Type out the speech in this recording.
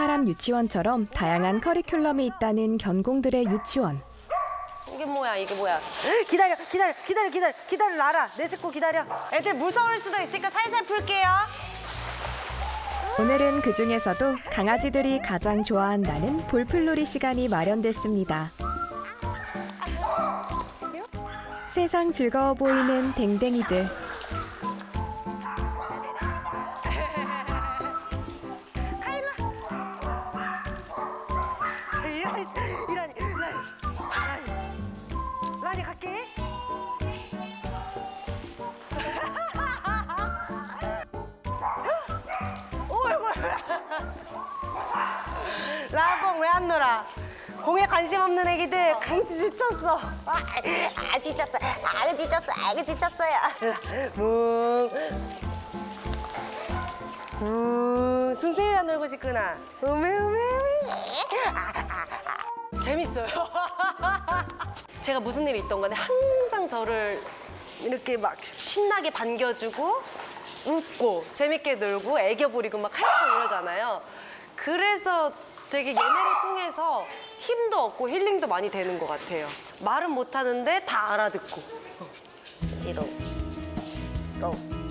사람 유치원처럼 다양한 커리큘럼이 있다는 견공들의 유치원. 이게 뭐야, 이게 뭐야. 기다려, 라라. 내 식구 기다려. 애들 무서울 수도 있으니까 살살 풀게요. 오늘은 그중에서도 강아지들이 가장 좋아한다는 볼풀놀이 시간이 마련됐습니다. 세상 즐거워 보이는 댕댕이들. 라니 갈게. 라봉 왜 안 놀아? 공에 관심 없는 애기들 강지 지쳤어. 지쳤어. 지쳤어요. 선생님이랑 놀고 싶구나. 재밌어요. 제가 무슨 일이 있던 간에 항상 저를 이렇게 막 신나게 반겨주고 웃고 재밌게 놀고 애교 부리고 막 하고 이러잖아요. 그래서 되게 얘네를 통해서 힘도 얻고 힐링도 많이 되는 것 같아요. 말은 못하는데 다 알아듣고. 지롱.